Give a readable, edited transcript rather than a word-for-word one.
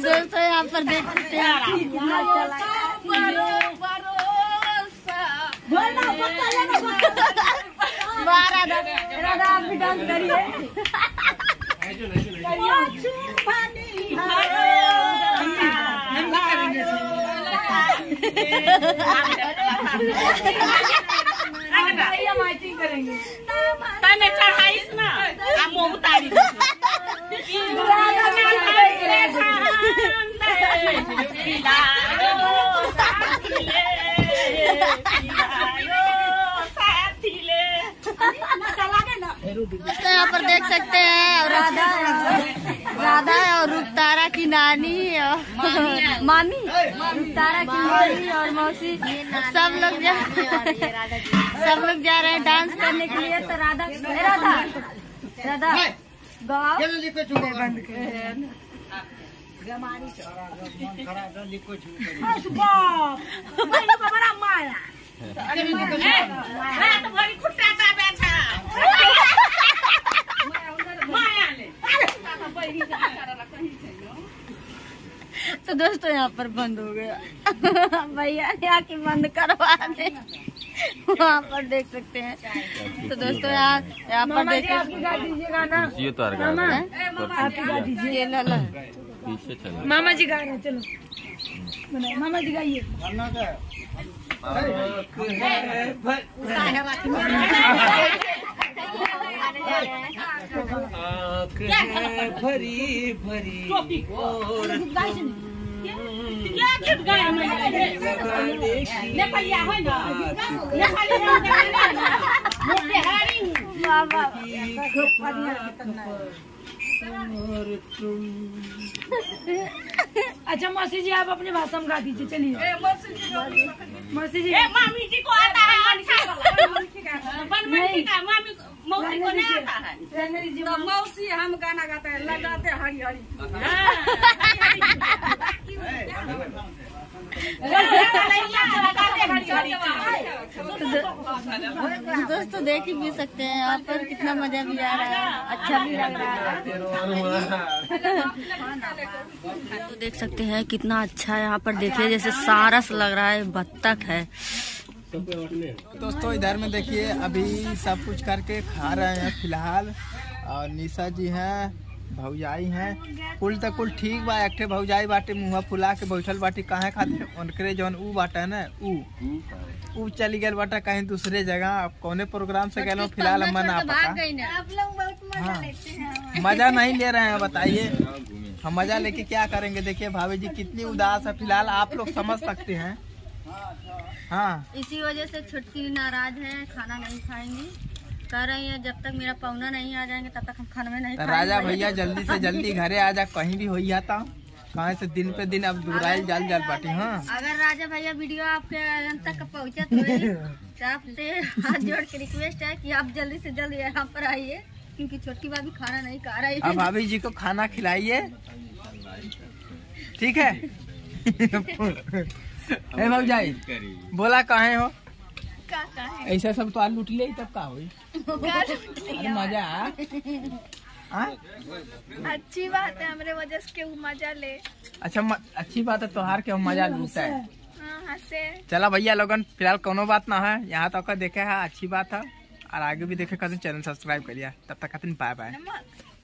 दोस्तों यहाँ पर देख सकते हैं राधा आप भी डांस करिए। करेंगे चढ़ाइस ना उतारी दोस्तों यहाँ पर देख सकते हैं राधा और रुखतारा की नानी और मामी, रुखतारा की मामी और मौसी सब लोग जा रहे हैं डांस करने के लिए। तो राधा गाओ तो दोस्तों यहाँ पर बंद हो गया भैया ने आके बंद करवा दे। वहाँ पर देख सकते हैं। तो दोस्तों यहाँ पर देख दीजिएगा ना, आपकी गा दीजिए। मामा जी गा रहे, चलो मामा जी गाइए। भरी भरी और अच्छा मौसी जी आप अपने भाषा में गा दीजिए। चलिए मौसी जी मामी जी को आता है मौसी को नहीं आता है। तो मौसी हम गाना गाते हैं, लगाते हरी हरी। दोस्तों देख ही भी सकते हैं यहाँ पर कितना मजा भी आ रहा है, अच्छा भी लग रहा है। तो देख सकते हैं कितना अच्छा यहाँ पर देखिए, जैसे सारस लग रहा है, बत्तख है। दोस्तों इधर में देखिए अभी सब कुछ करके खा रहे हैं फिलहाल। और निशा जी हैं, भौजाई हैं, कुल तक कुल ठीक बा। एक ठे भौजाई बाटे मुँह फुला के बैठल बाटी, कहे खातिर उनकरे जौन ऊ बाटे ना ऊ चली गए बाटा कहीं दूसरे जगह। अब कौने प्रोग्राम से गए फिलहाल हम ना पता। हाँ मजा नहीं ले रहे हैं, बताइए हम मजा लेके क्या करेंगे। देखिए भाभी जी कितनी उदास है फिलहाल, आप लोग समझ सकते हैं। हाँ इसी वजह से छुटकी नाराज है, खाना नहीं खाएंगी, कह रही है जब तक मेरा पौना नहीं आ जाएंगे तब तक हम खाना में नहीं खाएंगे। राजा भैया जल्दी से जल्दी घरे आ जा, कहीं भी हो जाता कहाँ से दिन पे दिन अब दुराई जल जल बाटी। हाँ अगर राजा भैया वीडियो आपके तक पहुँचा तो आपसे हाथ जोड़ के रिक्वेस्ट है कि आप जल्दी से जल्दी यहाँ पर आइए, क्योंकि छोटकी भाभी खाना नहीं खा रही है। अब भाभी जी को खाना खिलाइए, ठीक है। भौजाई बोला कहे हो ऐसा सब तो लूट ले तब का हुई। अरे मजा अच्छी बात है, हमारे वजह से केहू मजा ले। अच्छा अच्छी बात है, तोहार के मजा लूटा है। हंसे चला भैया लोगन फिलहाल कोनो बात ना है, यहाँ तक देखे है अच्छी बात है। और आगे भी देखे खातिर चैनल सब्सक्राइब करिए। तब तक खातिर बाय बाय।